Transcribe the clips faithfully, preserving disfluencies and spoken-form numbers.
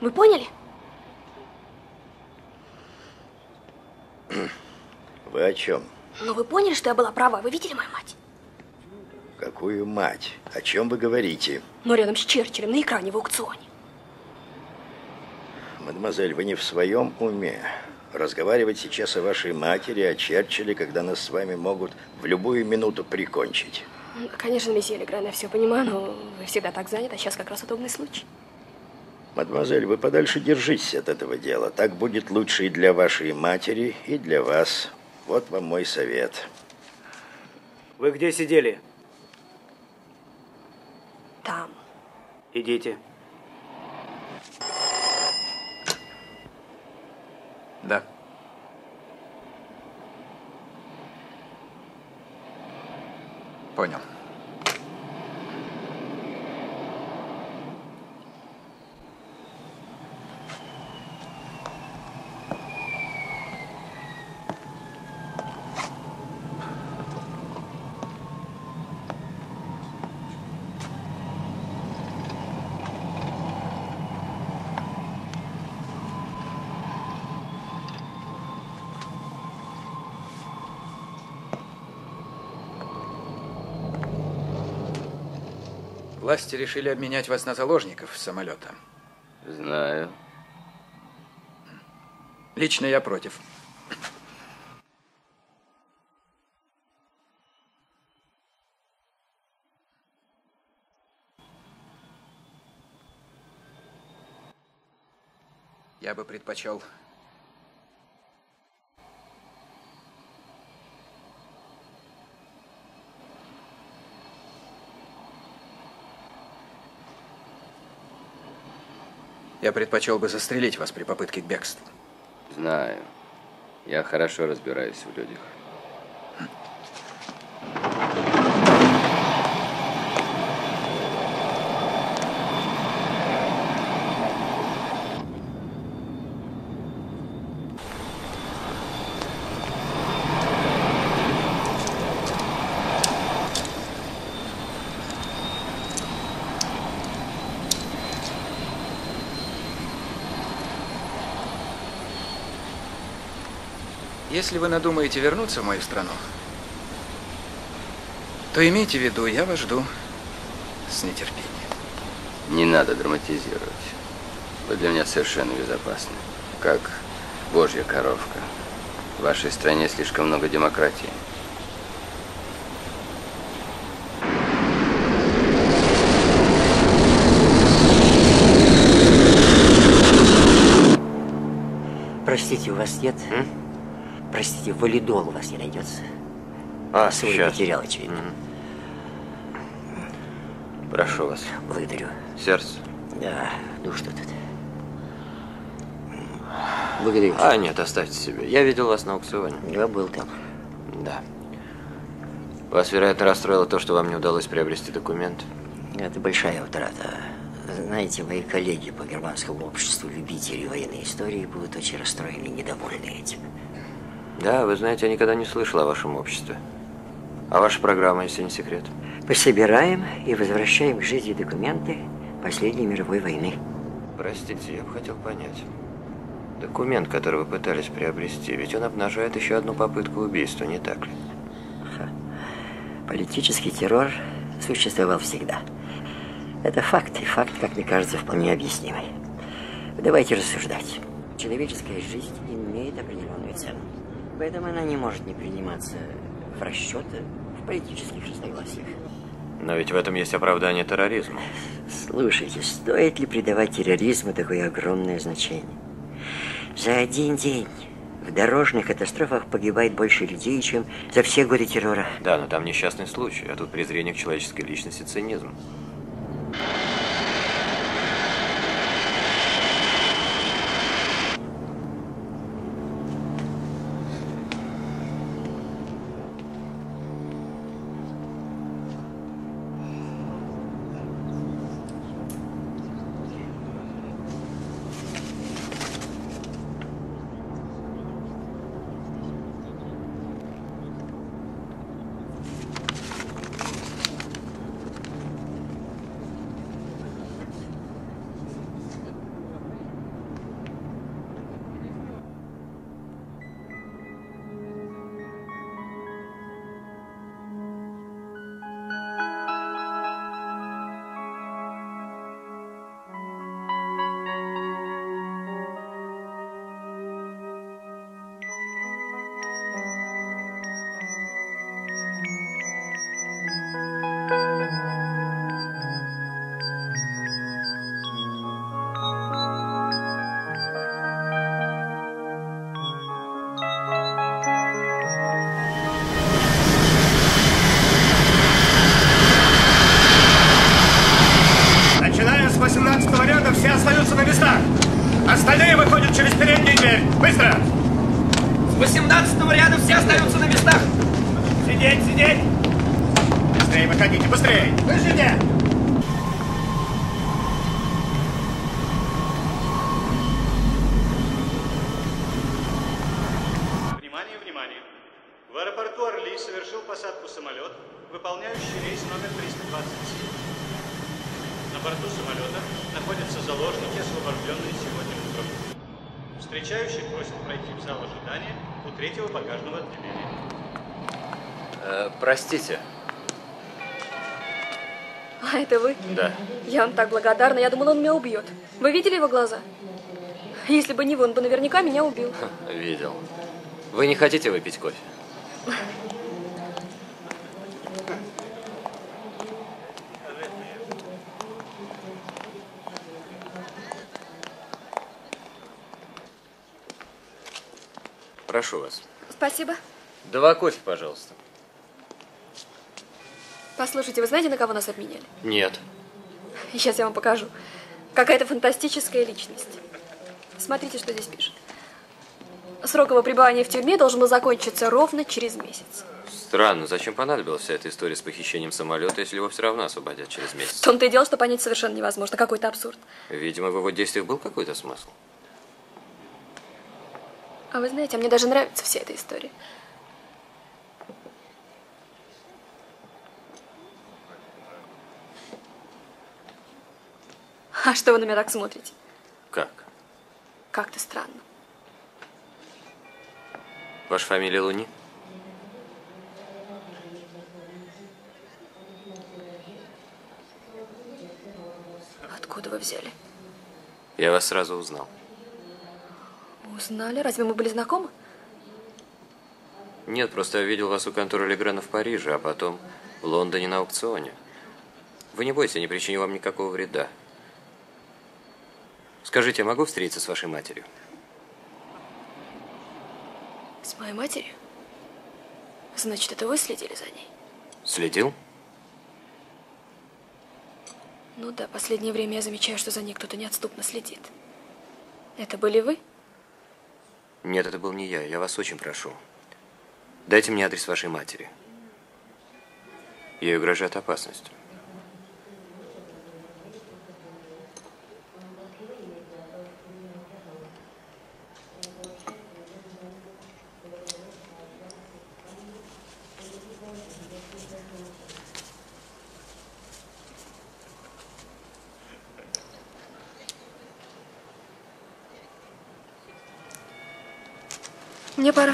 Вы поняли? Вы о чем? Ну, вы поняли, что я была права? Вы видели мою мать? Какую мать? О чем вы говорите? Ну, рядом с Черчиллем, на экране в аукционе. Мадемуазель, вы не в своем уме. Разговаривать сейчас о вашей матери, о Черчилле, когда нас с вами могут в любую минуту прикончить. Конечно, месье Легран, я все понимаю, но вы всегда так заняты, а сейчас как раз удобный случай. Мадемуазель, вы подальше держитесь от этого дела. Так будет лучше и для вашей матери, и для вас. Вот вам мой совет. Вы где сидели? Там. Идите. Да. Понял. Власти решили обменять вас на заложников с самолета. Знаю. Лично я против. Я бы предпочел... Я предпочел бы застрелить вас при попытке к бегству. Знаю. Я хорошо разбираюсь в людях. Если вы надумаете вернуться в мою страну, то имейте в виду, я вас жду с нетерпением. Не надо драматизировать. Вы для меня совершенно безопасны. Как божья коровка. В вашей стране слишком много демократии. Простите, у вас нет? М? Простите, валидол у вас не найдется? А, свой сейчас. потерял, очевидно. Mm-hmm. Прошу вас. Благодарю. Сердце? Да, ну что тут. Благодарю. А, нет, оставьте себе. Я видел вас на аукционе. Я был там. Да. Вас, вероятно, расстроило то, что вам не удалось приобрести документ? Это большая утрата. Знаете, мои коллеги по германскому обществу любителей военной истории будут очень расстроены и недовольны этим. Да, вы знаете, я никогда не слышал о вашем обществе. А ваша программа, если не секрет? Мы собираем и возвращаем к жизни документы последней мировой войны. Простите, я бы хотел понять. Документ, который вы пытались приобрести, ведь он обнажает еще одну попытку убийства, не так ли? Ха. Политический террор существовал всегда. Это факт, и факт, как мне кажется, вполне объяснимый. Давайте рассуждать. Человеческая жизнь имеет определенную цену. Поэтому она не может не приниматься в расчеты в политических разногласиях. Но ведь в этом есть оправдание терроризму. Слушайте, стоит ли придавать терроризму такое огромное значение? За один день в дорожных катастрофах погибает больше людей, чем за все годы террора. Да, но там несчастный случай, а тут презрение к человеческой личности, цинизм. восемнадцатого ряда все остаются на местах. Сидеть, сидеть! Быстрее выходите, быстрее! Слышите? Внимание, внимание! В аэропорту Орли совершил посадку самолет, выполняющий рейс номер триста двадцать семь. На борту самолета находятся заложники, освобожденные сегодня утром. Встречающих просят пройти в зал ожидания у третьего багажного отделения. Э, простите. А, это вы? Да. Я вам так благодарна. Я думала, он меня убьет. Вы видели его глаза? Если бы не вы, он бы наверняка меня убил. Видел. Вы не хотите выпить кофе? Прошу вас. Спасибо. Два кофе, пожалуйста. Послушайте, вы знаете, на кого нас обменяли? Нет. Сейчас я вам покажу. Какая-то фантастическая личность. Смотрите, что здесь пишет. Срок его пребывания в тюрьме должен был закончиться ровно через месяц. Странно, зачем понадобилась вся эта история с похищением самолета, если его все равно освободят через месяц? В том-то и дело, что понять совершенно невозможно. Какой-то абсурд. Видимо, в его действиях был какой-то смысл. А вы знаете, а мне даже нравится вся эта история. А что вы на меня так смотрите? Как? Как-то странно. Ваша фамилия Луни? Откуда вы взяли? Я вас сразу узнал. Узнали? Разве мы были знакомы? Нет, просто я видел вас у конторы Легрена в Париже, а потом в Лондоне на аукционе. Вы не бойтесь, я не причиню вам никакого вреда. Скажите, я могу встретиться с вашей матерью? С моей матерью? Значит, это вы следили за ней? Следил? Ну да, последнее время я замечаю, что за ней кто-то неотступно следит. Это были вы? Нет, это был не я. Я вас очень прошу. Дайте мне адрес вашей матери. Ей угрожает опасность. Мне пора.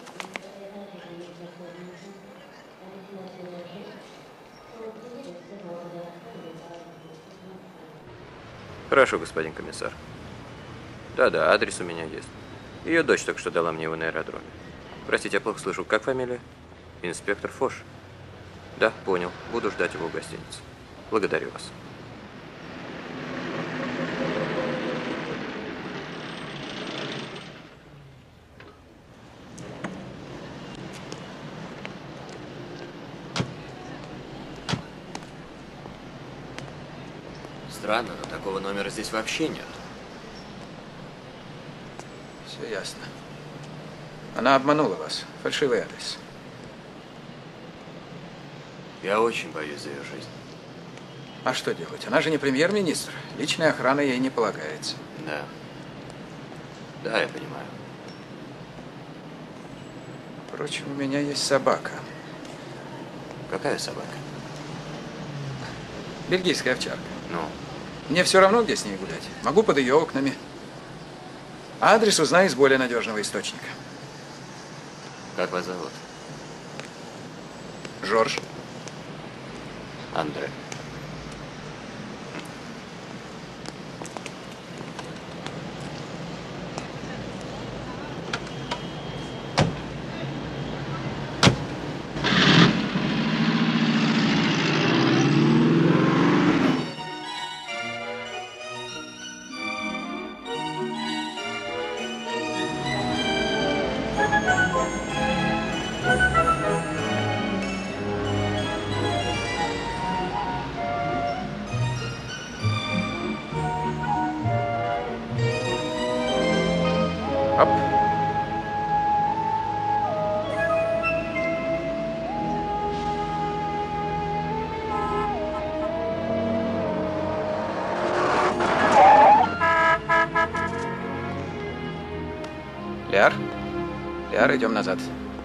Хорошо, господин комиссар. Да-да, адрес у меня есть. Ее дочь только что дала мне его на аэродроме. Простите, я плохо слышу. Как фамилия? Инспектор Фош. Да, понял. Буду ждать его в гостинице. Благодарю вас. Странно, но такого номера здесь вообще нет. Все ясно. Она обманула вас. Фальшивый адрес. Я очень боюсь за ее жизнь. А что делать? Она же не премьер-министр. Личная охрана ей не полагается. Да. Да, я понимаю. Впрочем, у меня есть собака. Какая собака? Бельгийская овчарка. Ну? Мне все равно, где с ней гулять. Могу под ее окнами. А адрес узнаю из более надежного источника. Как вас зовут? Жорж. Андре. Яр, идем назад.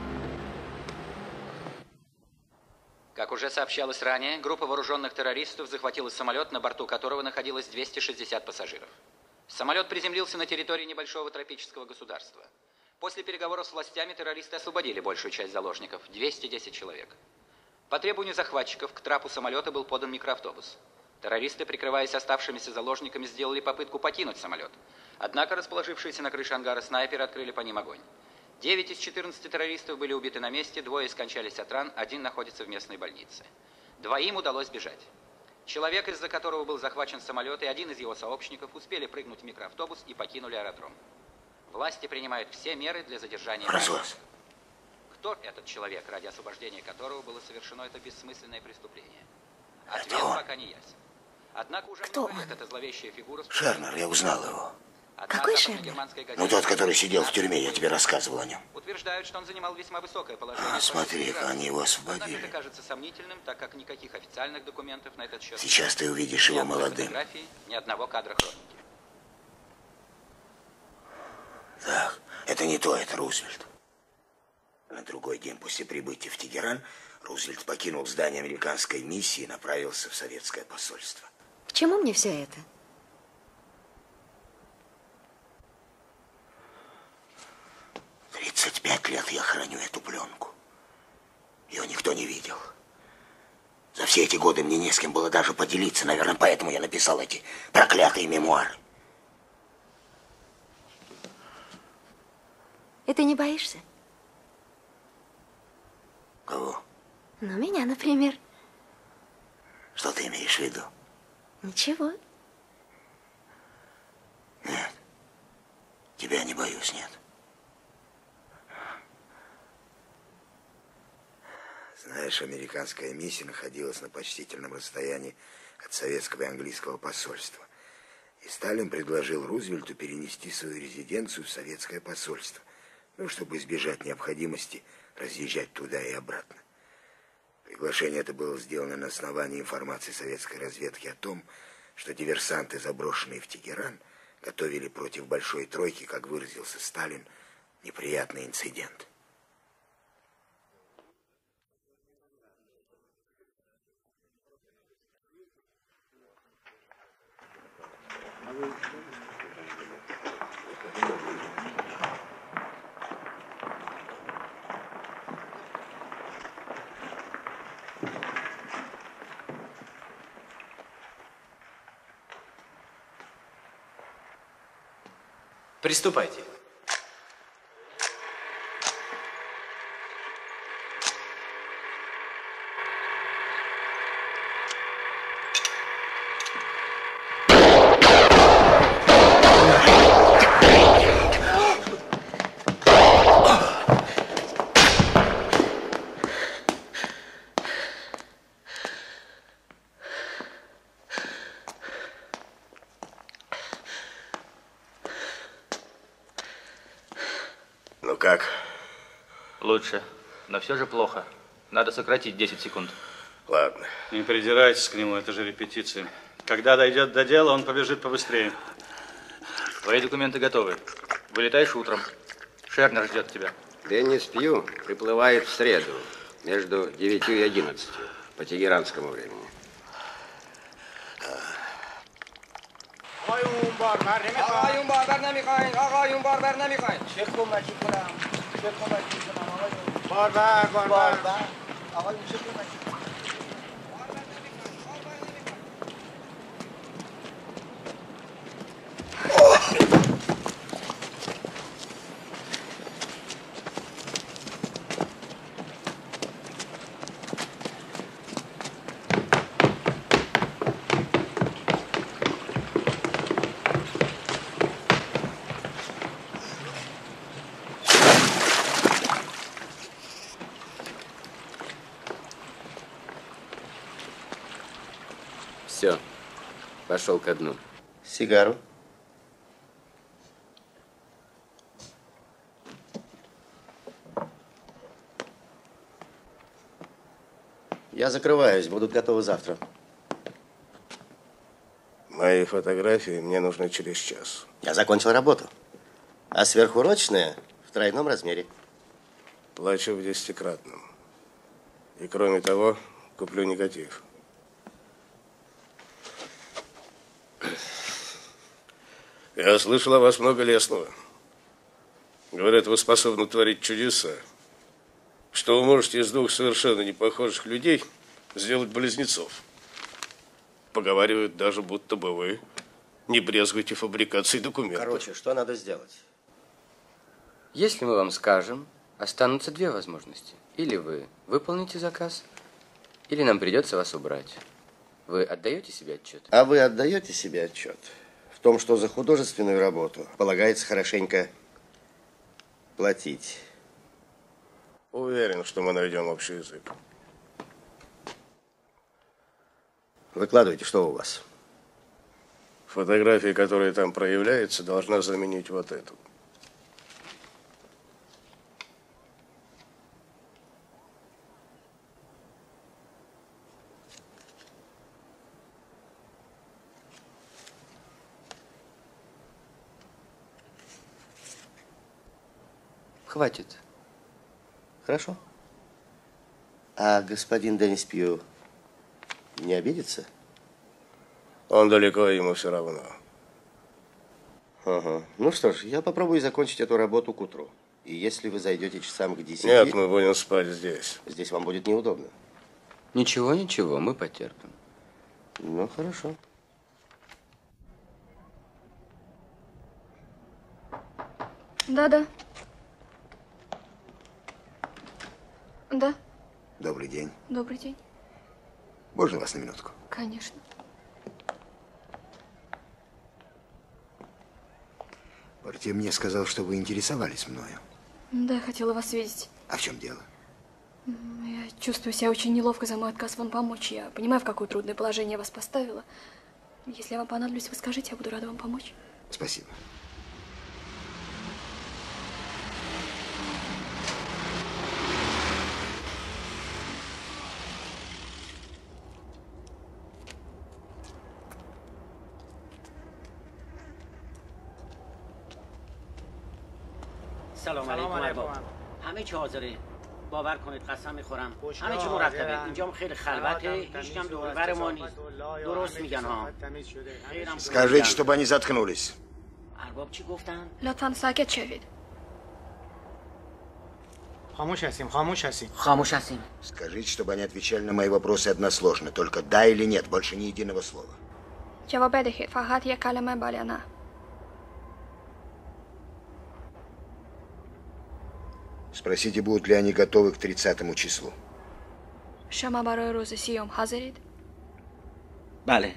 Как уже сообщалось ранее, группа вооруженных террористов захватила самолет, на борту которого находилось двести шестьдесят пассажиров. Самолет приземлился на территории небольшого тропического государства. После переговоров с властями террористы освободили большую часть заложников – двести десять человек. По требованию захватчиков к трапу самолета был подан микроавтобус. Террористы, прикрываясь оставшимися заложниками, сделали попытку покинуть самолет. Однако расположившиеся на крыше ангара снайперы открыли по ним огонь. девять из четырнадцати террористов были убиты на месте, двое скончались от ран, один находится в местной больнице. Двоим удалось бежать. Человек, из-за которого был захвачен самолет, и один из его сообщников успели прыгнуть в микроавтобус и покинули аэродром. Власти принимают все меры для задержания... Франсуаз. Кто этот человек, ради освобождения которого было совершено это бессмысленное преступление? Ответ это пока не ясен. Однако уже Кто много лет эта зловещая фигура... Шернер, я узнал его. Какой Шернер? Ну, тот, который сидел в тюрьме, я тебе рассказывал о нем. Утверждают, что он занимал весьма высокое положение. А, смотри-ка, они его освободили. Однако это кажется сомнительным, так как никаких официальных документов на этот счет... Сейчас ты увидишь его молодым. Ни фотографии, ни одного кадра хроники. Так, это не то, это Рузвельт. На другой день после прибытия в Тегеран Рузвельт покинул здание американской миссии и направился в советское посольство. К чему мне все это? тридцать пять лет я храню эту пленку. Ее никто не видел. За все эти годы мне не с кем было даже поделиться. Наверное, поэтому я написал эти проклятые мемуары. И ты не боишься? Кого? Ну, меня, например. Что ты имеешь в виду? Ничего. Нет. Тебя не боюсь, нет. Знаешь, американская миссия находилась на почтительном расстоянии от советского и английского посольства. И Сталин предложил Рузвельту перенести свою резиденцию в советское посольство, ну, чтобы избежать необходимости разъезжать туда и обратно. Приглашение это было сделано на основании информации советской разведки о том, что диверсанты, заброшенные в Тегеран, готовили против Большой Тройки, как выразился Сталин, неприятный инцидент. Приступайте. Ну как? Лучше, но все же плохо. Надо сократить десять секунд. Ладно. Не придирайтесь к нему, это же репетиция. Когда дойдет до дела, он побежит побыстрее. Твои документы готовы. Вылетаешь утром. Шернер ждет тебя. Деннис Пью приплывает в среду между девятью и одиннадцатью по тегеранскому времени. آقایون باربر نمیخواین آقایون باربر نمیخواین آقایون باربر نمیخواین چه کمکی کنم چه کمکی کنم آقایون باربر باربر آقایون چه کمکی کنم Все, пошел ко дну. Сигару. Я закрываюсь, будут готовы завтра. Мои фотографии мне нужны через час. Я закончил работу. А сверхурочные в тройном размере. Плачу в десятикратном. И кроме того, куплю негатив. Я слышал о вас много лестного. Говорят, вы способны творить чудеса. Что вы можете из двух совершенно непохожих людей сделать близнецов. Поговаривают даже, будто бы вы не брезгуете фабрикацией документов. Короче, что надо сделать? Если мы вам скажем, останутся две возможности. Или вы выполните заказ, или нам придется вас убрать. Вы отдаете себе отчет? А вы отдаете себе отчет в том, что за художественную работу полагается хорошенько платить? Уверен, что мы найдем общий язык. Выкладывайте, что у вас. Фотография, которая там проявляется, должна заменить вот эту. Хватит. Хорошо. А господин Деннис Пью не обидится? Он далеко, ему все равно. Ага. Ну что ж, я попробую закончить эту работу к утру. И если вы зайдете часам к десяти... Нет, мы будем спать здесь. Здесь вам будет неудобно. Ничего, ничего, мы потерпим. Ну, хорошо. Да-да. Да. Добрый день. Добрый день. Можно вас на минутку? Конечно. Портье мне сказал, что вы интересовались мною. Да, я хотела вас видеть. А в чем дело? Я чувствую себя очень неловко за мой отказ вам помочь. Я понимаю, в какое трудное положение я вас поставила. Если я вам понадоблюсь, вы скажите, я буду рада вам помочь. Спасибо. سلام علیکم ارباب. همه چی حاضره. باور کنید قسم میخورم همه چی مرتبه. اینجام خیلی خلوته، هیچ کم دور و بر ما نیست. درست میگن ها. Скажите, чтобы они заткнулись. ارباب چی گفتن؟ لطفاً ساکت شوید. خاموش هستیم خاموش هستیم خاموش هستیم. Скажите, чтобы они отвечали на мои вопросы односложно, только да или нет, больше ни единого слова. جواب بدهید. فقط یک کلمه بله نه. Спросите, будут ли они готовы к тридцатому числу. شما برای روز سیوم حاضرید؟ بله.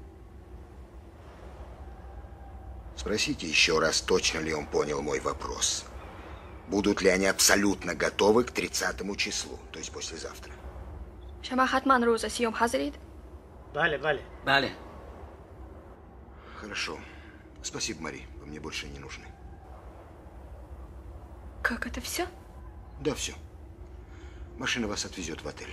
Спросите еще раз, точно ли он понял мой вопрос. Будут ли они абсолютно готовы к тридцатому числу, то есть послезавтра. شما حتما روز سیوم حاضرید؟ بله بله بله. Хорошо. Спасибо, Мари. Вы мне больше не нужны. Как это все? Да, все. Машина вас отвезет в отель.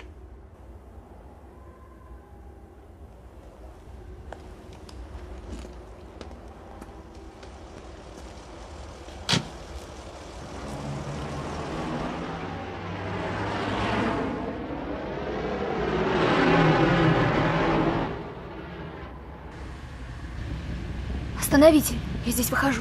Остановите, я здесь выхожу.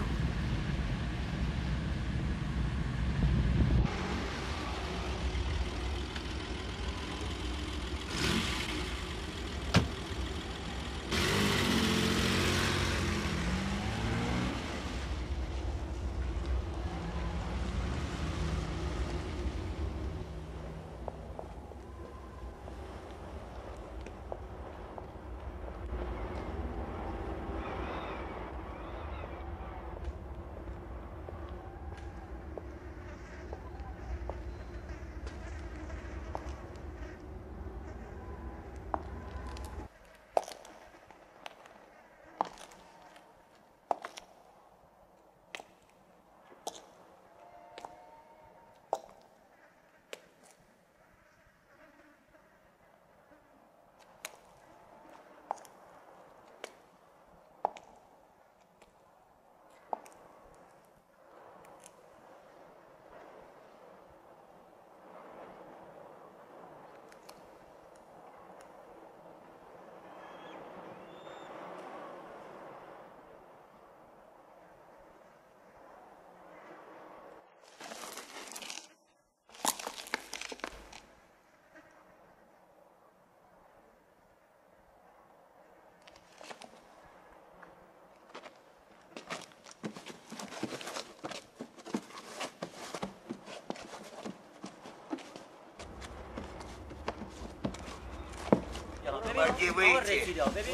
Помоги выйти.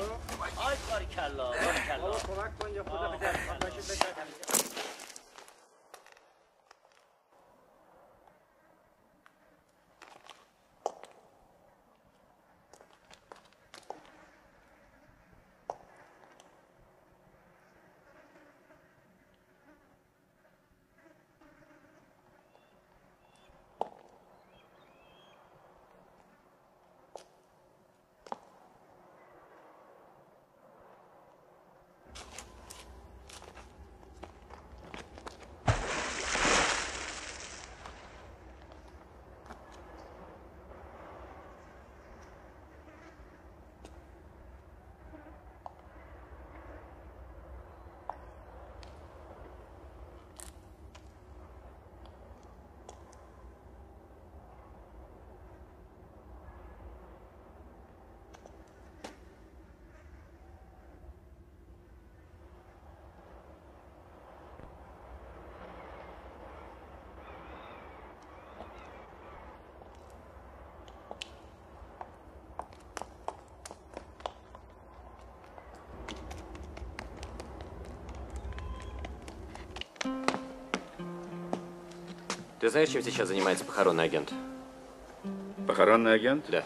Ты знаешь, чем сейчас занимается похоронный агент? Похоронный агент? Да.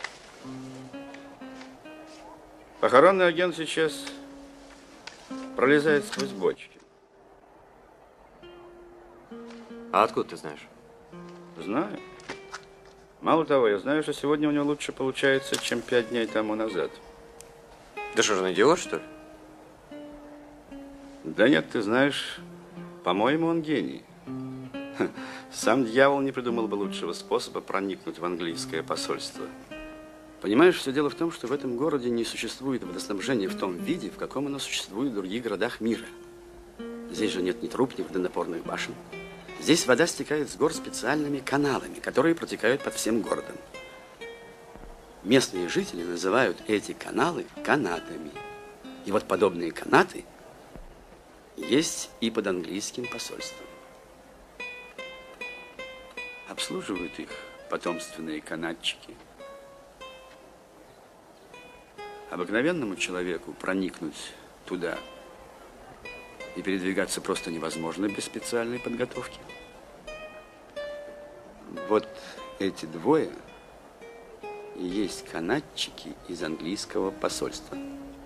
Похоронный агент сейчас пролезает сквозь бочки. А откуда ты знаешь? Знаю. Мало того, я знаю, что сегодня у него лучше получается, чем пять дней тому назад. Да что же, он идиот, что ли? Да нет, ты знаешь, по-моему, он гений. Сам дьявол не придумал бы лучшего способа проникнуть в английское посольство. Понимаешь, все дело в том, что в этом городе не существует водоснабжения в том виде, в каком оно существует в других городах мира. Здесь же нет ни труб, ни водонапорных башен. Здесь вода стекает с гор специальными каналами, которые протекают под всем городом. Местные жители называют эти каналы канатами. И вот подобные канаты есть и под английским посольством. Обслуживают их потомственные канатчики. Обыкновенному человеку проникнуть туда и передвигаться просто невозможно без специальной подготовки. Вот эти двое и есть канатчики из английского посольства.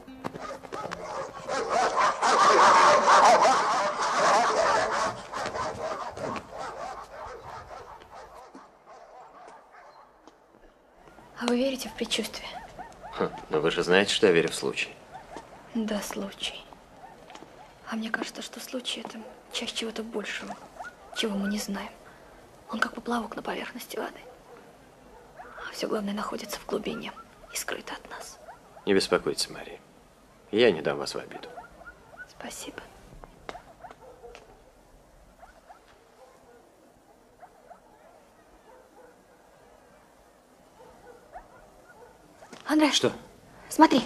А вы верите в предчувствие? Ха, но вы же знаете, что я верю в случай. Да, случай. А мне кажется, что случай – это часть чего-то большего, чего мы не знаем. Он как поплавок на поверхности воды. А все главное находится в глубине и скрыто от нас. Не беспокойтесь, Мария. Я не дам вас в обиду. Спасибо. Андрей. Что? Смотри.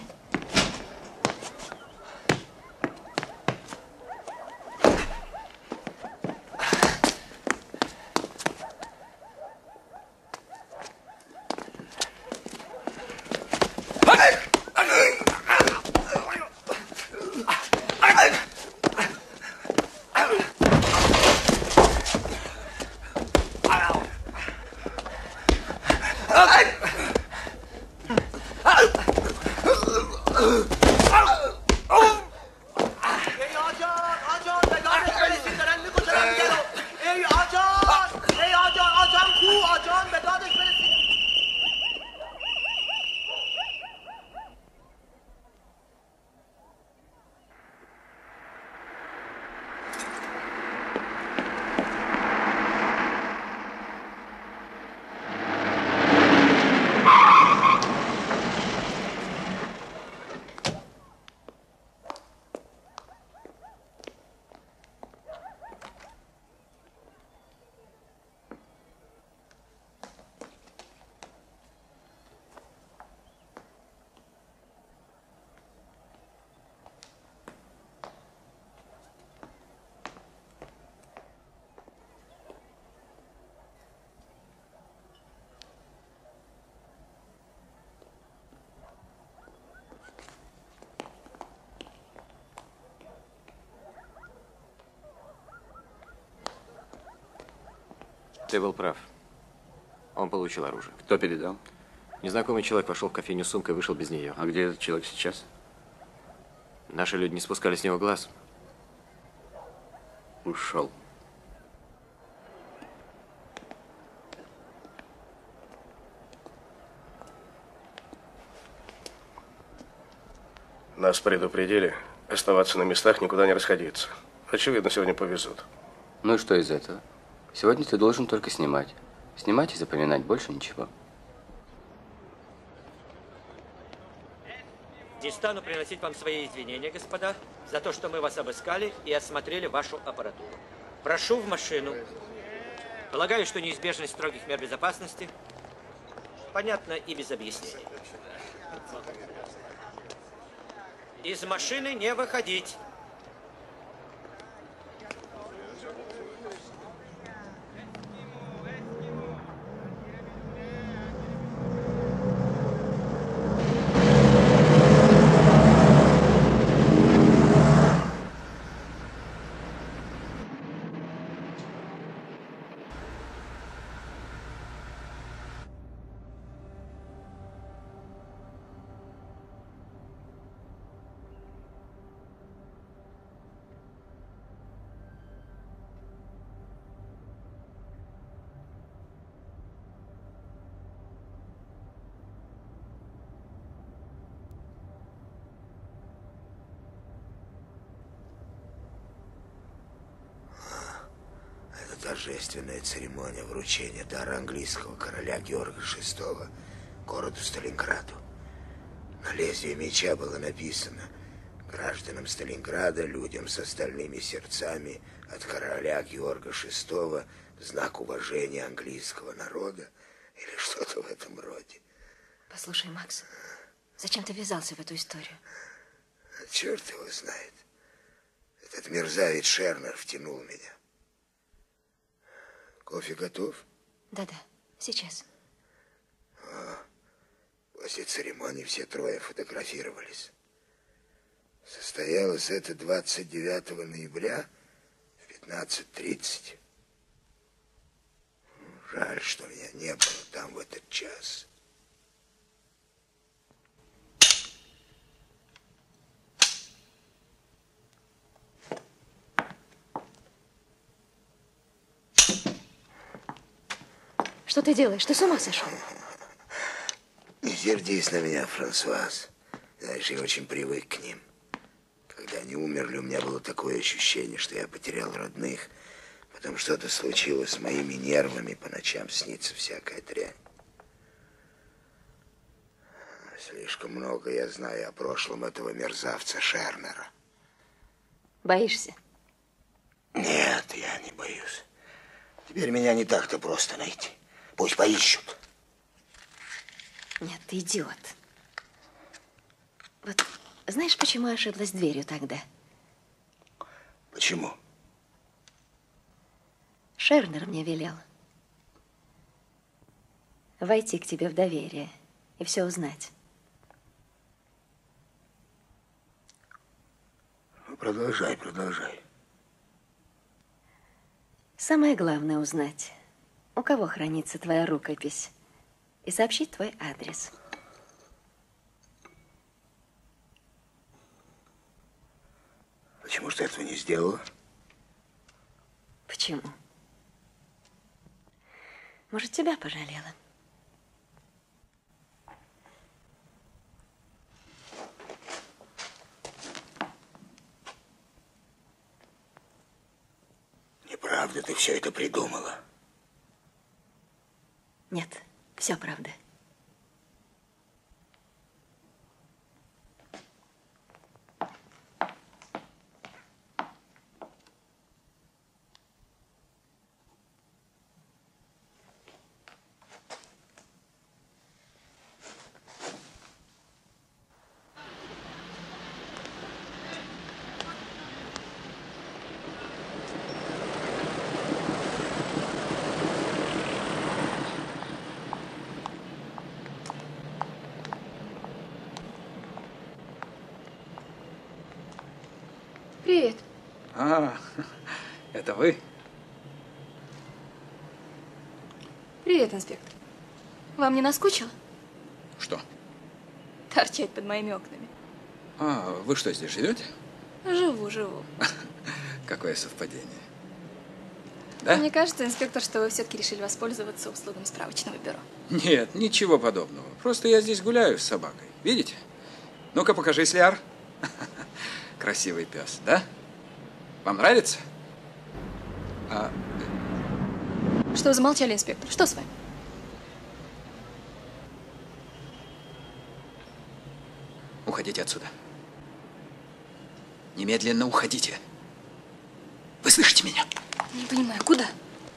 Ты был прав. Он получил оружие. Кто передал? Незнакомый человек вошел в кофейню с сумкой и вышел без нее. А где этот человек сейчас? Наши люди не спускали с него глаз. Ушел. Нас предупредили оставаться на местах, никуда не расходиться. Очевидно, сегодня повезут. Ну и что из этого? Сегодня ты должен только снимать. Снимать и запоминать, больше ничего. Не стану приносить вам свои извинения, господа, за то, что мы вас обыскали и осмотрели вашу аппаратуру. Прошу в машину. Полагаю, что неизбежность строгих мер безопасности понятна и без объяснений. Из машины не выходить. Торжественная церемония вручения дара английского короля Георга шестого городу Сталинграду. На лезвии меча было написано: гражданам Сталинграда, людям с остальными сердцами, от короля Георга шестого в знак уважения английского народа, или что-то в этом роде. Послушай, Макс, зачем ты ввязался в эту историю? Черт его знает. Этот мерзавец Шернер втянул меня. Кофе готов? Да-да, сейчас. А, после церемонии все трое фотографировались. Состоялось это двадцать девятого ноября в пятнадцать тридцать. Жаль, что меня не было там в этот час. Что ты делаешь? Ты с ума сошел? Не сердись на меня, Франсуаз. Знаешь, я очень привык к ним. Когда они умерли, у меня было такое ощущение, что я потерял родных. Потом что-то случилось с моими нервами, по ночам снится всякая дрянь. Слишком много я знаю о прошлом этого мерзавца Шернера. Боишься? Нет, я не боюсь. Теперь меня не так-то просто найти. Пусть поищут. Нет, ты идиот. Вот знаешь, почему я ошиблась дверью тогда? Почему? Шернер мне велел войти к тебе в доверие и все узнать. Продолжай, продолжай. Самое главное узнать, у кого хранится твоя рукопись, и сообщить твой адрес. Почему же ты этого не сделала? Почему? Может, тебя пожалела? Неправда, ты все это придумала. Нет, все правда. Привет. А, это вы? Привет, инспектор. Вам не наскучило? Что? Торчать под моими окнами. А, вы что, здесь живете? Живу, живу. Какое совпадение. Да? Мне кажется, инспектор, что вы все-таки решили воспользоваться услугами справочного бюро. Нет, ничего подобного. Просто я здесь гуляю с собакой. Видите? Ну-ка, покажись, Ляр. Красивый пес, да? Вам нравится? А... Что вы замолчали, инспектор? Что с вами? Уходите отсюда. Немедленно уходите. Вы слышите меня? Не понимаю, куда?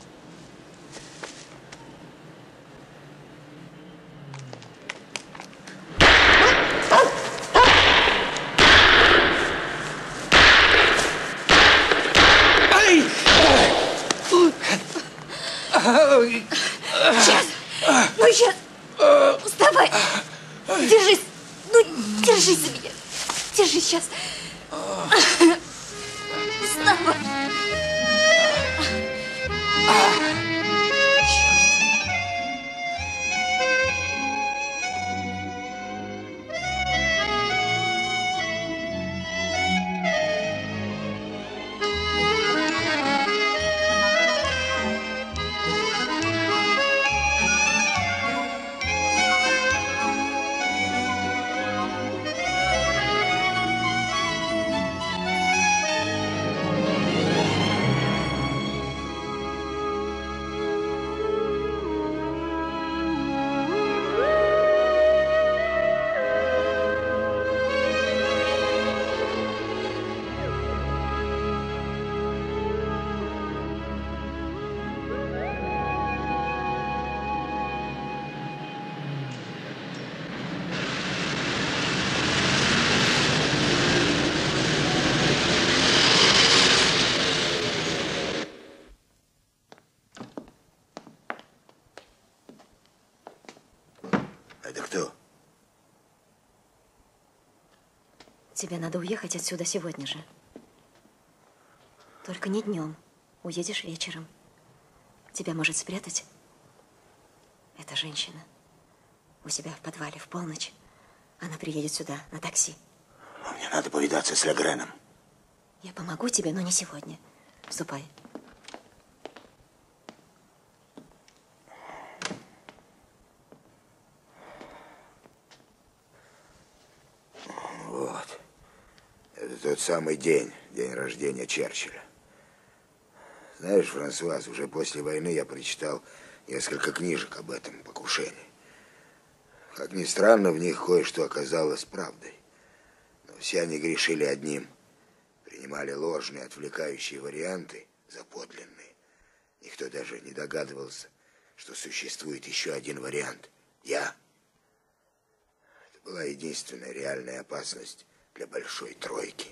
Сейчас! Ну сейчас! Вставай! Держись! Ну, держись за меня! Держись сейчас! Вставай! Это кто? Тебе надо уехать отсюда сегодня же. Только не днем. Уедешь вечером. Тебя может спрятать эта женщина. У себя в подвале в полночь. Она приедет сюда на такси. Мне надо повидаться с Легреном. Я помогу тебе, но не сегодня. Вступай. Вот. Это тот самый день, день рождения Черчилля. Знаешь, Франсуаз, уже после войны я прочитал несколько книжек об этом покушении. Как ни странно, в них кое-что оказалось правдой. Но все они грешили одним. Принимали ложные, отвлекающие варианты за подлинные. Никто даже не догадывался, что существует еще один вариант. Я. Это была единственная реальная опасность для Большой Тройки.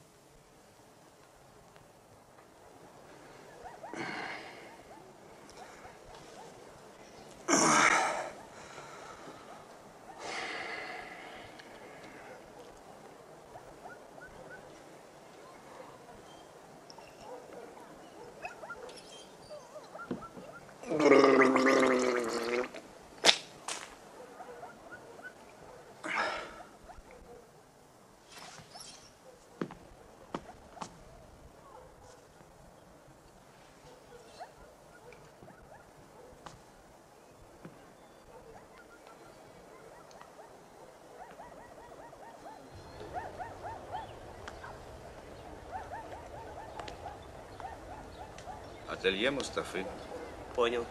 Ателье Мустафы. Понял.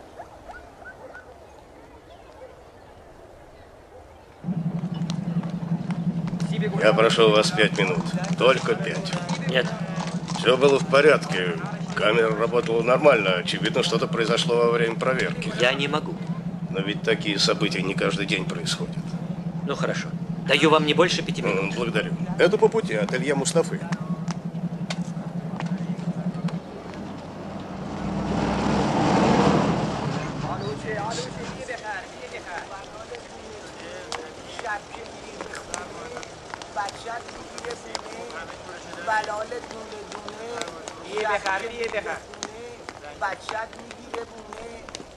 Я прошу у вас пять минут. Только пять. Нет. Все было в порядке. Камера работала нормально. Очевидно, что-то произошло во время проверки. Я не могу. Но ведь такие события не каждый день происходят. Ну хорошо. Даю вам не больше пяти минут. Благодарю. Это по пути. Ателье Мустафы.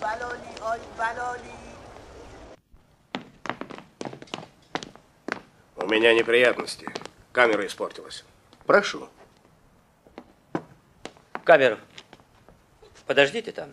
У меня неприятности. Камера испортилась. Прошу. Камеру. Подождите там.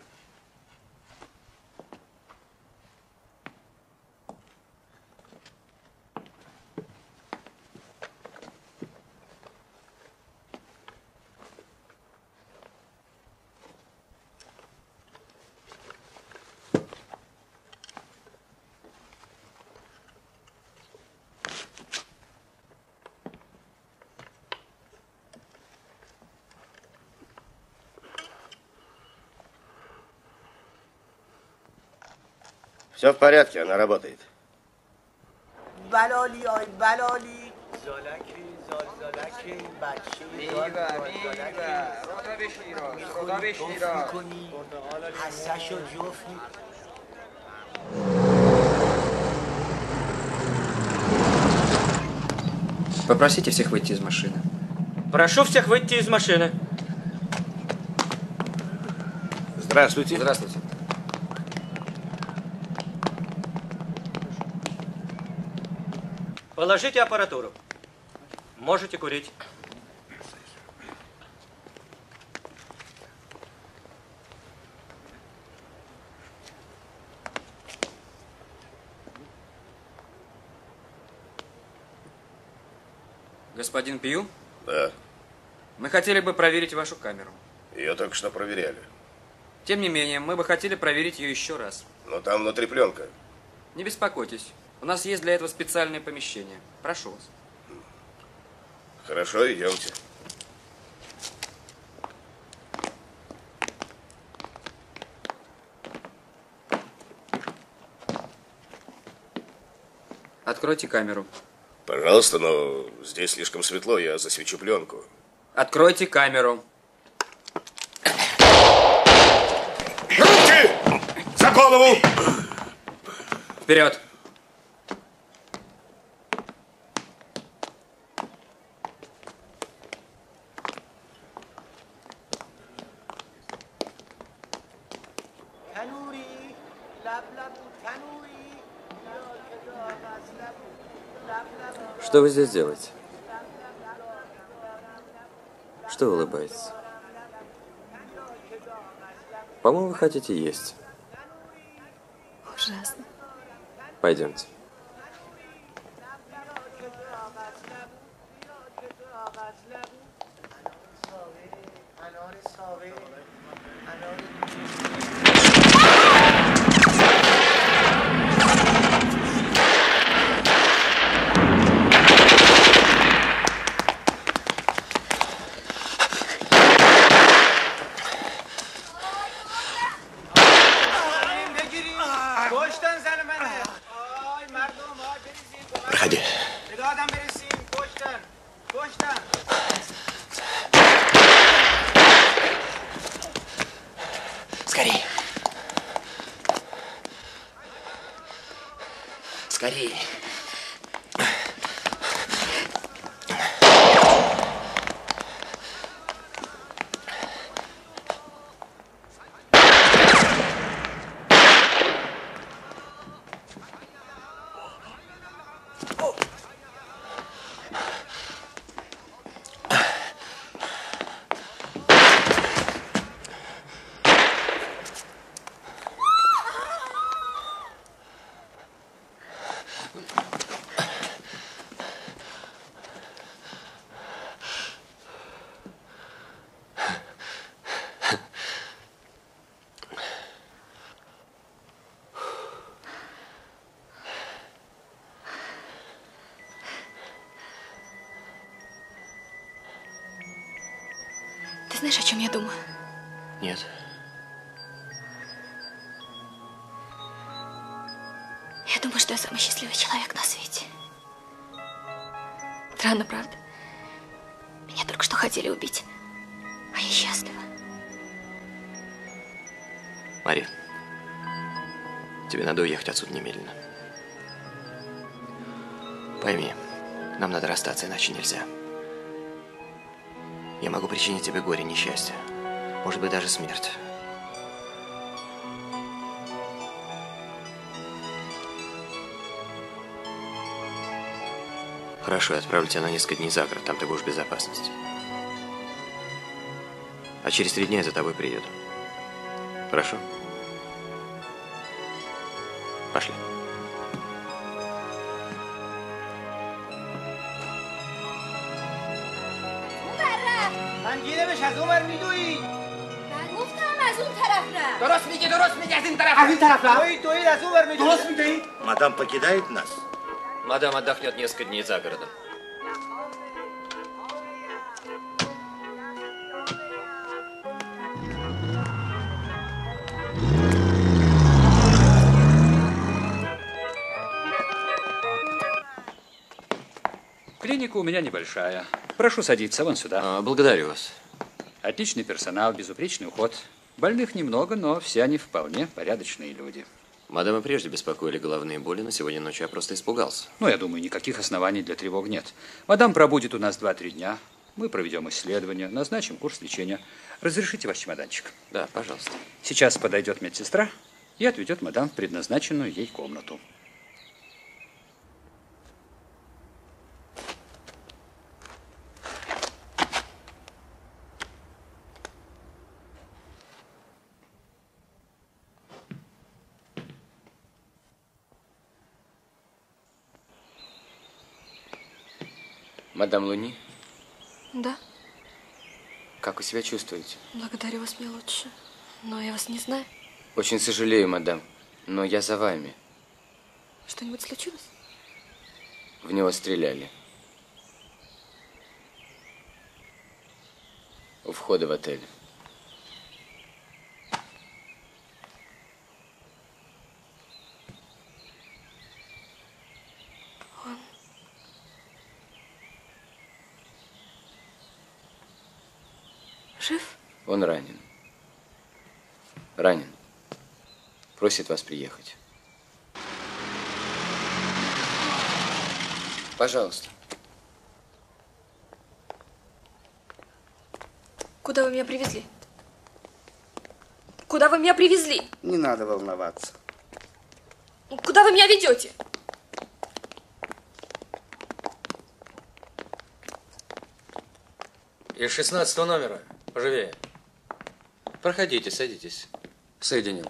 Все в порядке, она работает. بلالی آی بلالی زالکی زال زالکی بچه میوه میوه رودا بشیرا رودا بشیرا حسش و جفت Попросите всех выйти из машины. Прошу всех выйти из машины. Здравствуйте. Здравствуйте. Положите аппаратуру. Можете курить. Господин Пью? Да. Мы хотели бы проверить вашу камеру. Ее только что проверяли. Тем не менее, мы бы хотели проверить ее еще раз. Но там внутри пленка. Не беспокойтесь. У нас есть для этого специальное помещение. Прошу вас. Хорошо, идемте. Откройте камеру. Пожалуйста, но здесь слишком светло, я засвечу пленку. Откройте камеру. Руки! За голову! Вперед! Что вы здесь делаете? Что вы улыбаетесь? По-моему, вы хотите есть. Ужасно. Пойдемте. Проходи. Скорей. Скорей. Ты знаешь, о чем я думаю? Нет. Я думаю, что я самый счастливый человек на свете. Странно, правда? Меня только что хотели убить, а я счастлива. Мари, тебе надо уехать отсюда немедленно. Пойми, нам надо расстаться, иначе нельзя. Я могу причинить тебе горе, несчастье, может быть, даже смерть. Хорошо, я отправлю тебя на несколько дней за город, там ты будешь в безопасности. А через три дня я за тобой приеду. Хорошо? Пошли. همگیره بش از اون ور میدوی من گفتم از اون طرف رفت. درست میگه درست میگه از این طرف از این طرف رفت دوید دوید از اون ور میدوی درست میگه Мадам покидает нас? Мадам отдохнет несколько дней за городом. Клиника у меня небольшая. Прошу садиться вон сюда. А, благодарю вас. Отличный персонал, безупречный уход. Больных немного, но все они вполне порядочные люди. Мадам и прежде беспокоили головные боли, но сегодня ночью я просто испугался. Ну, я думаю, никаких оснований для тревог нет. Мадам пробудет у нас два-три дня. Мы проведем исследование, назначим курс лечения. Разрешите ваш чемоданчик? Да, пожалуйста. Сейчас подойдет медсестра и отведет мадам в предназначенную ей комнату. Мадам Луни? Да, Как вы себя чувствуете? благодарю вас, мне лучше. Но я вас не знаю. Очень сожалею, мадам, но я за вами. Что-нибудь случилось? В него стреляли. У входа в отель. Он... Жив? Он ранен. Ранен. Просит вас приехать. Пожалуйста. Куда вы меня привезли? Куда вы меня привезли? Не надо волноваться. Куда вы меня ведете? Из шестнадцатого номера. Поживее. Проходите, садитесь. Соединил.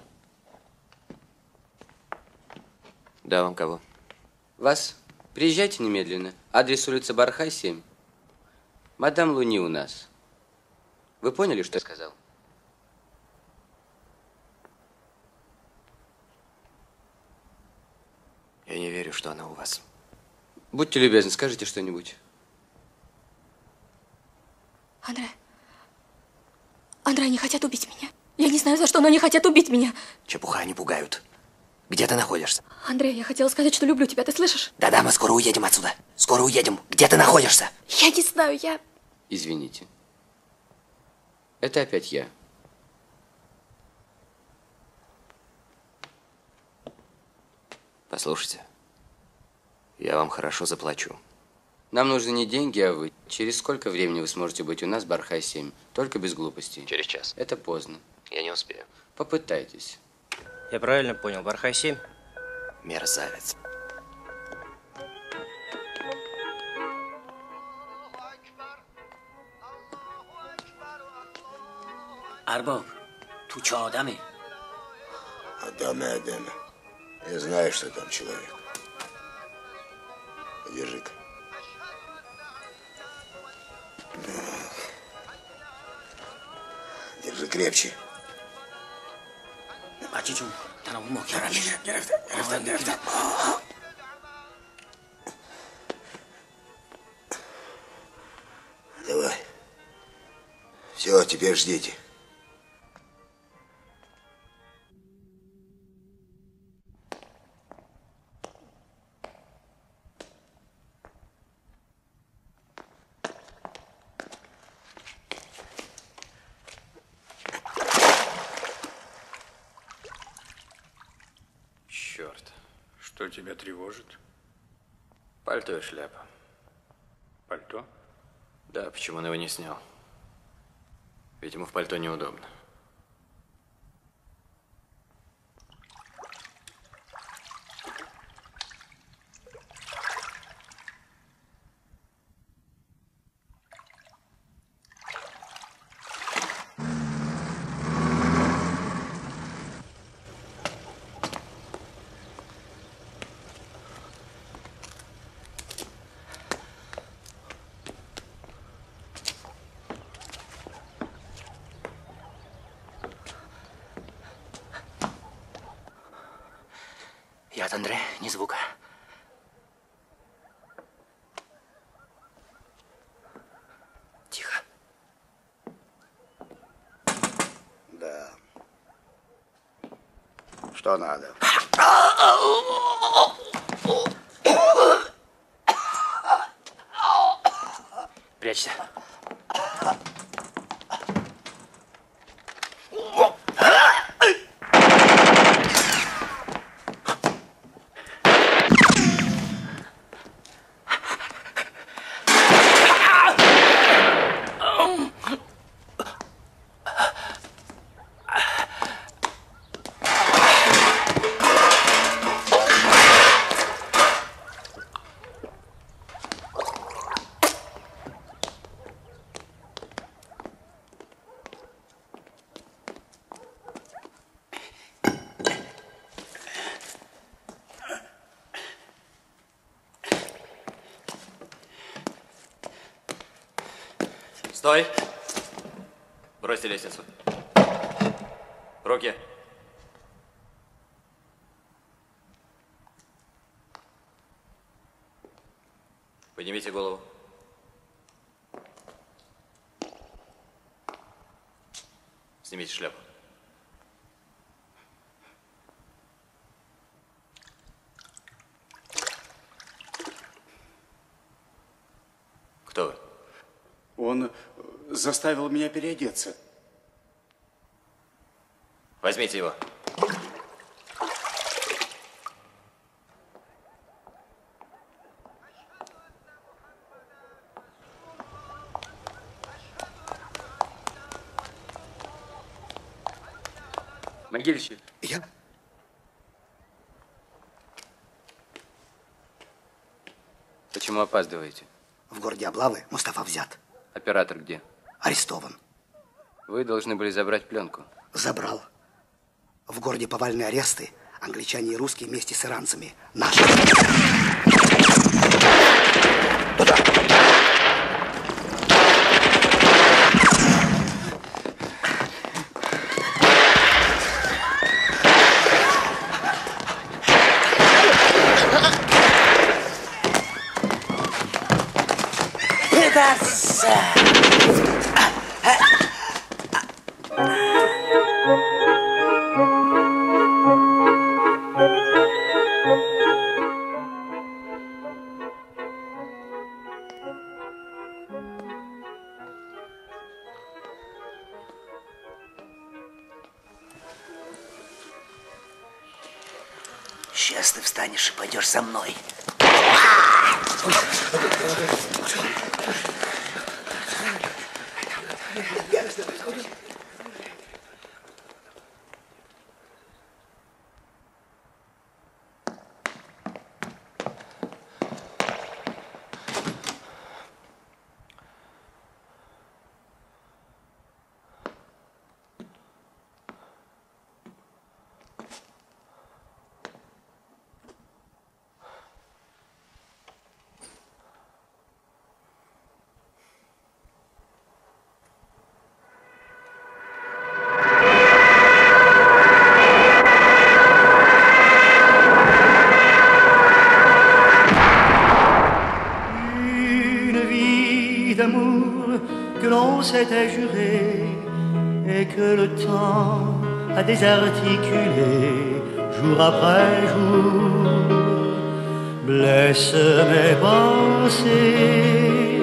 Да, вам кого? Вас? Приезжайте немедленно. Адрес улица Бархай, семь. Мадам Луни у нас. Вы поняли, что я сказал? Я не верю, что она у вас. Будьте любезны, скажите что-нибудь. Андре. Андре, они хотят убить меня. Я не знаю, за что, но они хотят убить меня. Чепуха, они пугают. Где ты находишься? Андрей, я хотела сказать, что люблю тебя, ты слышишь? Да-да, мы скоро уедем отсюда. Скоро уедем. Где ты находишься? Я не знаю, я... Извините. Это опять я. Послушайте, я вам хорошо заплачу. Нам нужны не деньги, а вы. Через сколько времени вы сможете быть у нас, Бархай семь? Только без глупостей. Через час. Это поздно. Я не успею. Попытайтесь. Я правильно понял, Бархай семь? Мерзавец. ارباب تو چه آدمه؟ Адам и Адема. Я знаю, что там человек. Держи-ка. Держи крепче. بچه جون تنابون محکم گرفتم گرفتم گرفتم Давай. Все, теперь ждите. Черт. Что тебя тревожит? Пальто и шляпа. Пальто? Да, почему он его не снял? Видимо, в пальто неудобно. Я от Андре, ни звука. Тихо. Да. Что надо? Прячься. Стой! Бросьте лестницу. Руки. Поднимите голову. Снимите шляпу. Кто вы? Он заставил меня переодеться. Возьмите его. Могильщик. Я? Почему опаздываете? В городе облавы Мустафа взят. Оператор где? Арестован. Вы должны были забрать пленку. Забрал. В городе повальные аресты. Англичане и русские вместе с иранцами. Наши. Туда. Сейчас ты встанешь и пойдешь со мной. S'était juré et que le temps a désarticulé jour après jour, blesse mes pensées.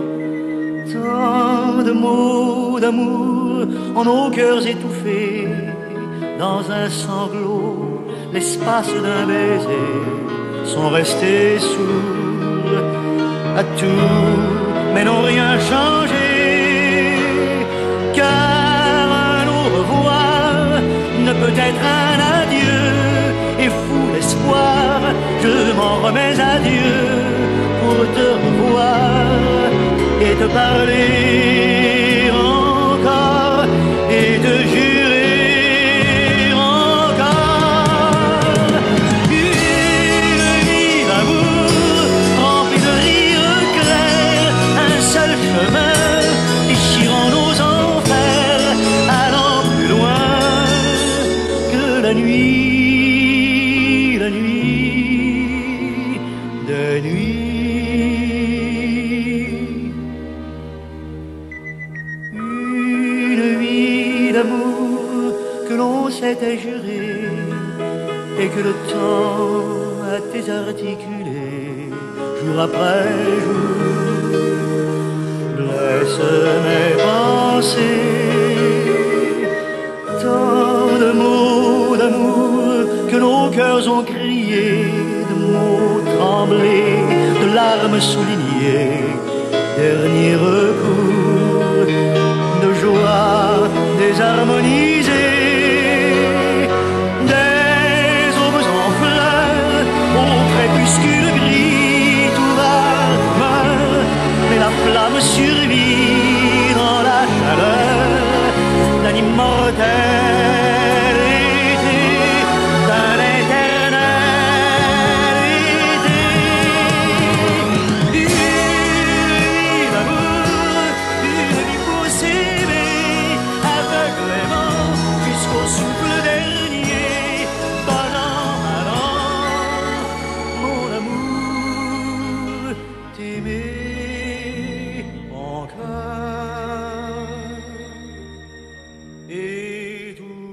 Tant de mots d'amour en nos cœurs étouffés dans un sanglot, l'espace d'un baiser sont restés sourds à tout, mais n'ont rien changé. Car un au revoir ne peut être un adieu. Et fou l'espoir, je m'en remets à Dieu pour te revoir et te parler encore et te jurer encore une vie d'amour remplie de rires clairs, un seul chemin déchirant nos enfers, allant plus loin que la nuit, de nuit, de nuit. Une vie d'amour que l'on s'était juré et que le temps a désarticulé jour après jour. Blesse mes pensées, tant de mots d'amour que nos cœurs ont crié, de mots tremblés, de larmes soulignées, dernier recours, de joie désharmonisée, des aubes en fleurs, au crépuscule gris, tout va, meurt, mais la flamme survit dans la chaleur d'un immortel été, d'un éternel été. Une vie d'amour, une vie pour s'aimer aveuglément jusqu'au souffle dernier, pendant un an, mon amour, t'aimer encore et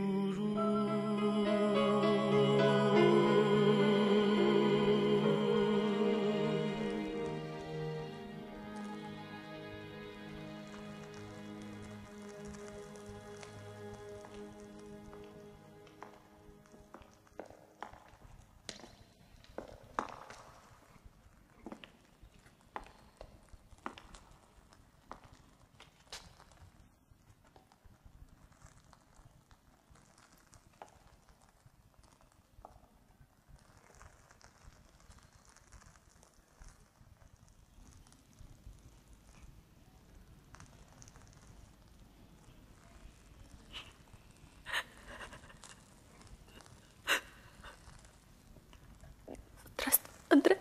Андре.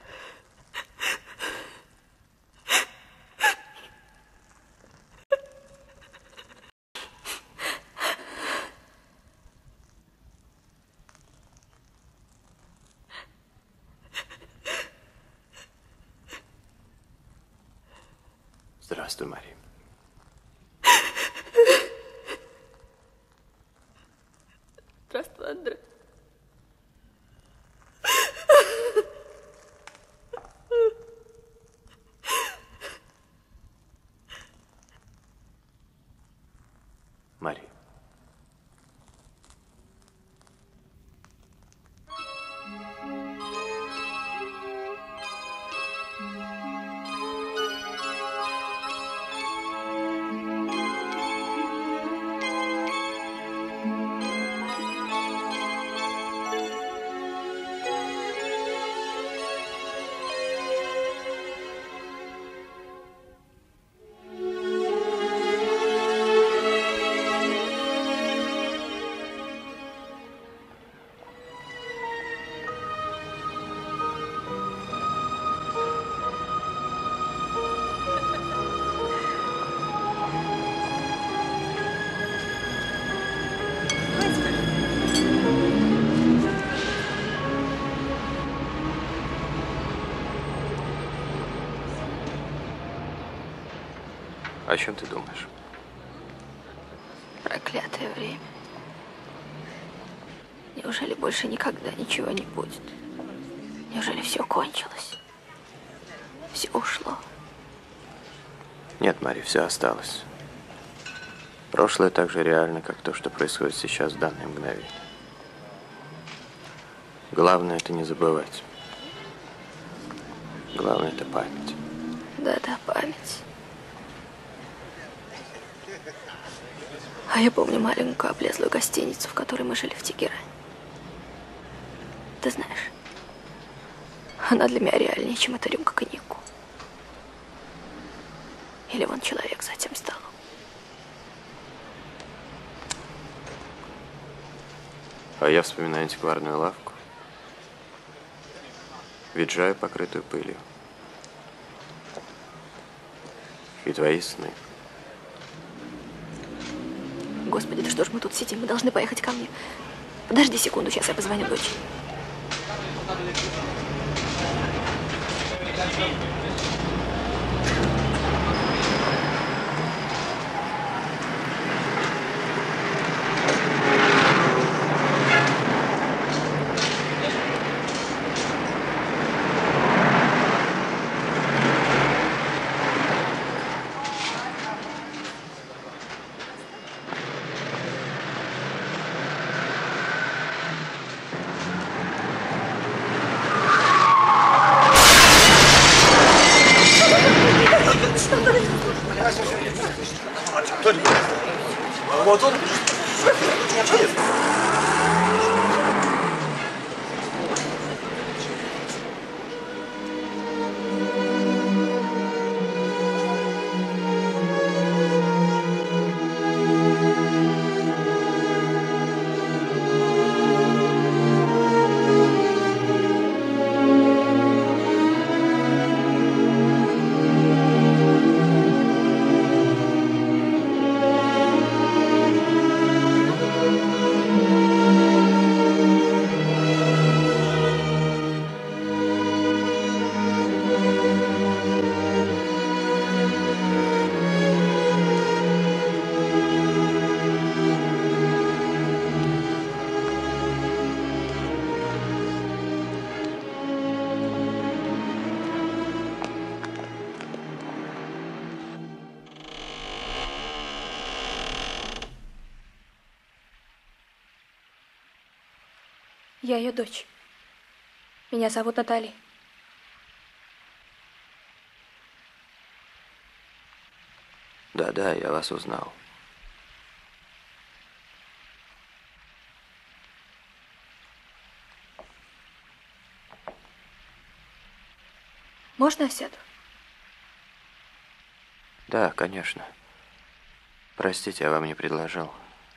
Здравствуй, Мария. Здравствуй, Андре. Мария. О чем ты думаешь? Проклятое время. Неужели больше никогда ничего не будет? Неужели все кончилось? Все ушло? Нет, Мария, все осталось. Прошлое так же реально, как то, что происходит сейчас в данное мгновение. Главное — это не забывать. Главное — это память. Да-да, память. А я помню маленькую облезлую гостиницу, в которой мы жили в Тегеране. Ты знаешь, она для меня реальнее, чем эта рюмка коньяку. Или вон человек за тем столом. А я вспоминаю антикварную лавку, виджаю, покрытую пылью. И твои сны. Господи, да что ж мы тут сидим? Мы должны поехать ко мне. Подожди секунду, сейчас я позвоню дочери. Вот он. Я ее дочь. Меня зовут Натали. Да-да, я вас узнал. Можно я сяду? Да, конечно. Простите, я вам не предложил.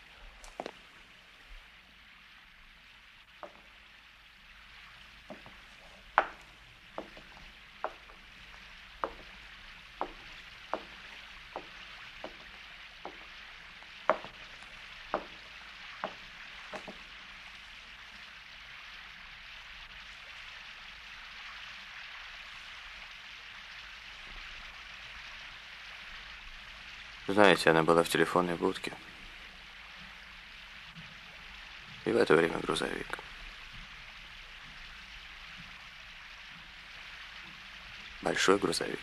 Знаете, она была в телефонной будке. И в это время грузовик. Большой грузовик.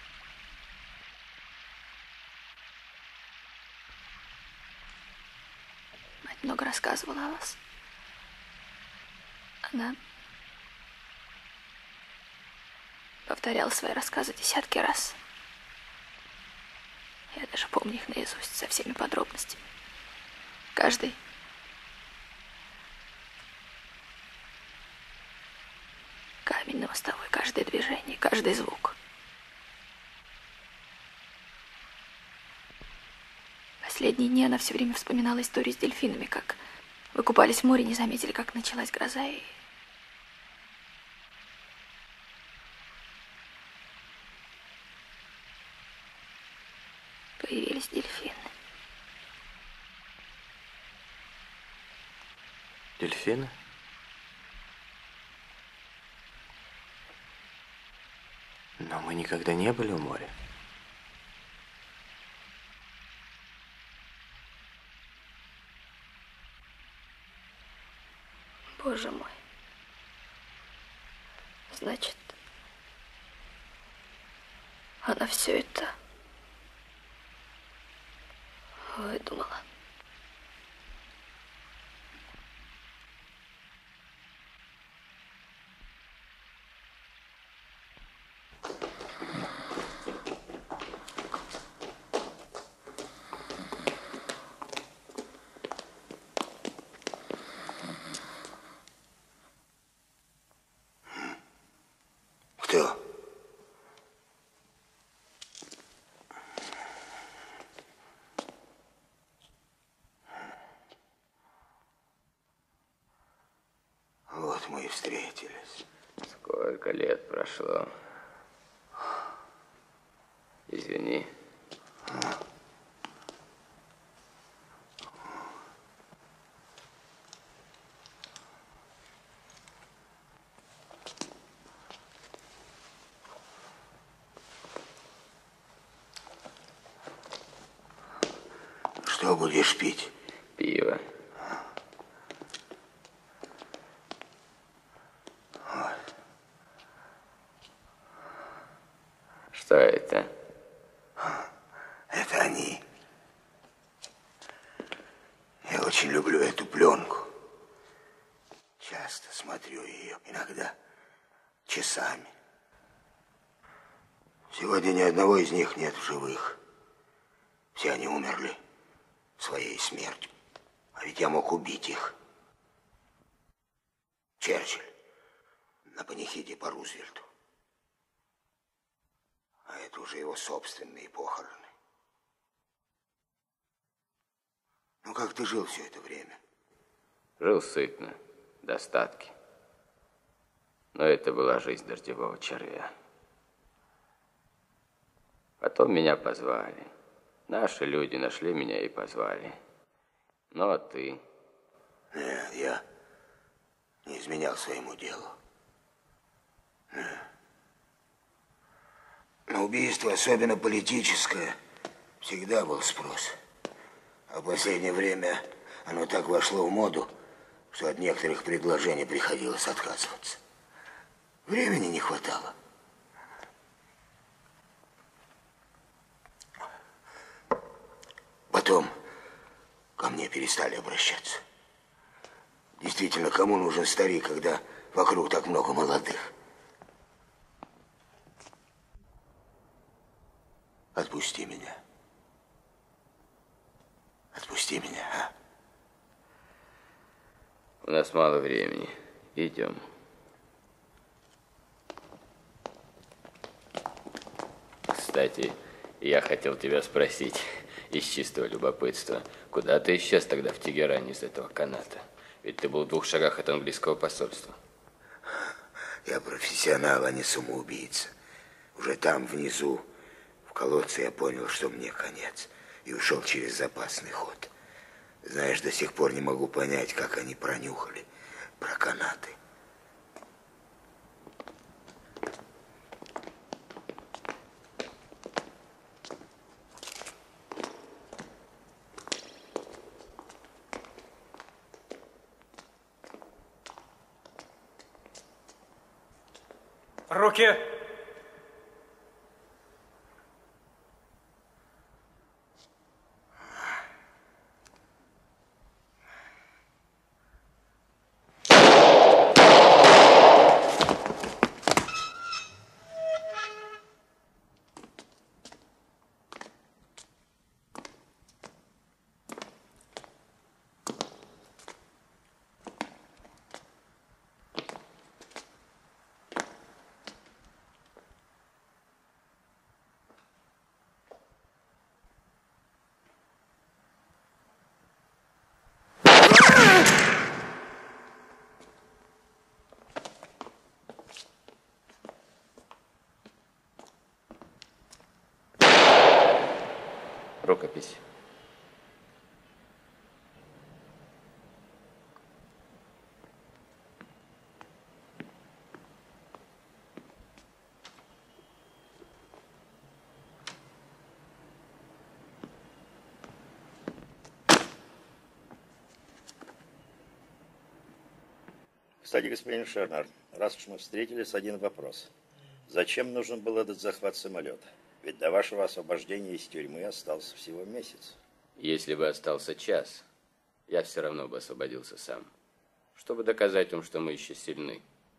Мать много рассказывала о вас. Она повторяла свои рассказы десятки раз. Я даже помню их наизусть со всеми подробностями. Каждый. Камень на мостовой, каждое движение, каждый звук. Последние дни она все время вспоминала историю с дельфинами, как вы купались в море, не заметили, как началась гроза, и появились дельфины. Дельфины? Но мы никогда не были в море. Боже мой. Значит, она все это выдумала. Кто? Вот мы и встретились. Сколько лет прошло. Извини. Что будешь пить? Пиво. Вот. Что это? Это они. Я очень люблю эту пленку. Часто смотрю ее, иногда часами. Сегодня ни одного из них нет в живых. Все они умерли своей смертью. А ведь я мог убить их. Черчилль на панихиде по Рузвельту. А это уже его собственные похороны. Ну, как ты жил все это время? Жил сытно, в достатке. Но это была жизнь дождевого червя. Потом меня позвали. Наши люди нашли меня и позвали. Ну, а ты? Нет, я не изменял своему делу. На убийство, особенно политическое, всегда был спрос. А в последнее время оно так вошло в моду, что от некоторых предложений приходилось отказываться. Времени не хватало. Потом ко мне перестали обращаться. Действительно, кому нужен старик, когда вокруг так много молодых? Отпусти меня. Отпусти меня, а? У нас мало времени. Идем. Кстати, я хотел тебя спросить из чистого любопытства, куда ты исчез тогда в Тегеране из этого каната? Ведь ты был в двух шагах от английского посольства. Я профессионал, а не самоубийца. Уже там, внизу, в колодце, я понял, что мне конец. И ушел через запасный ход. Знаешь, до сих пор не могу понять, как они пронюхали про канаты. Руки! Рукопись. Кстати, господин Шернер, раз уж мы встретились, один вопрос. Зачем нужен был этот захват самолета? Ведь до вашего освобождения из тюрьмы остался всего месяц. Если бы остался час, я все равно бы освободился сам, чтобы доказать вам, что мы еще сильны.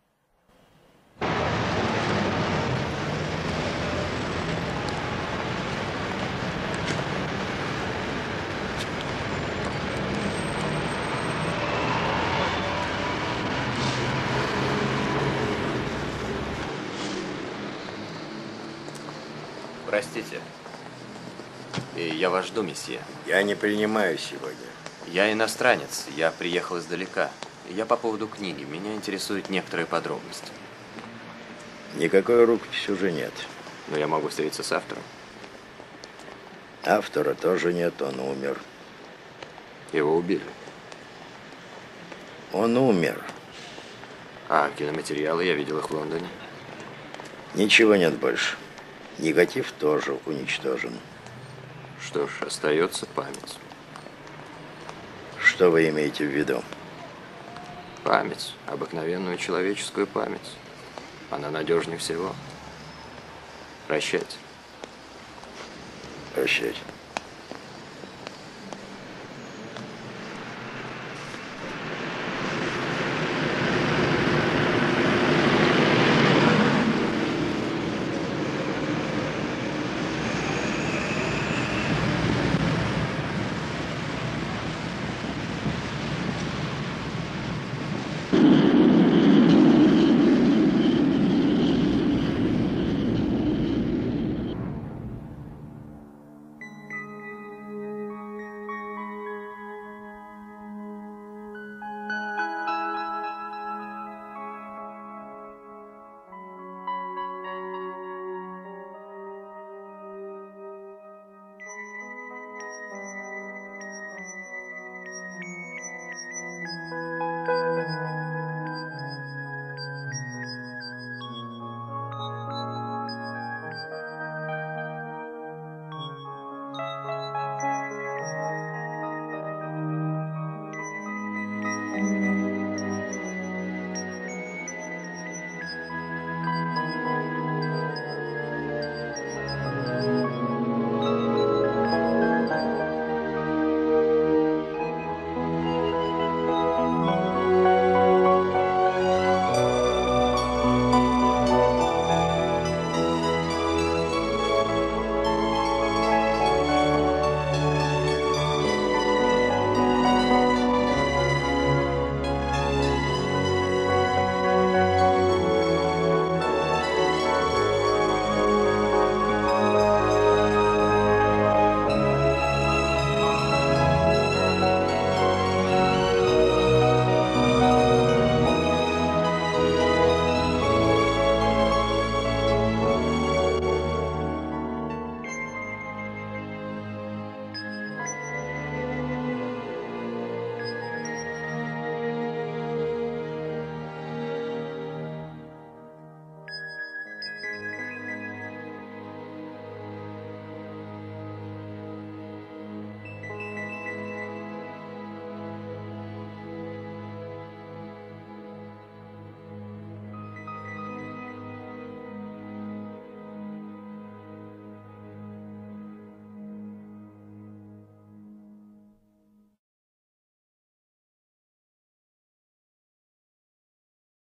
Простите. Я вас жду, месье. Я не принимаю сегодня. Я иностранец. Я приехал издалека. Я по поводу книги. Меня интересуют некоторые подробности. Никакой рукописи уже нет. Но я могу встретиться с автором. Автора тоже нет, он умер. Его убили. Он умер. А киноматериалы, я видел их в Лондоне. Ничего нет больше. Негатив тоже уничтожен. Что ж, остается память. Что вы имеете в виду? Память, обыкновенную человеческую память. Она надежнее всего. Прощайте. Прощайте.